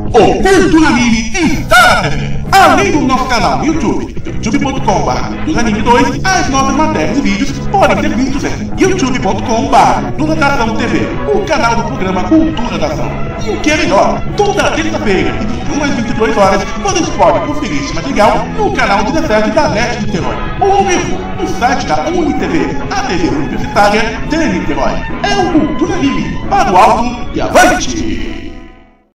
O Cultura Anime está na TV. Além do nosso canal no YouTube, youtube.com/culturaanime2, as nossas matérias e vídeos podem ser vistos em youtube.com/culturaadação.tv, o canal do programa Cultura da Ação. E o que é melhor, toda terça-feira, de 21 às 22 horas, vocês podem conferir esse material no canal 17 da NET Niterói, ou mesmo no site da UniTV, a TV universitária de Niterói. É o Cultura Anime, para o alto e avante!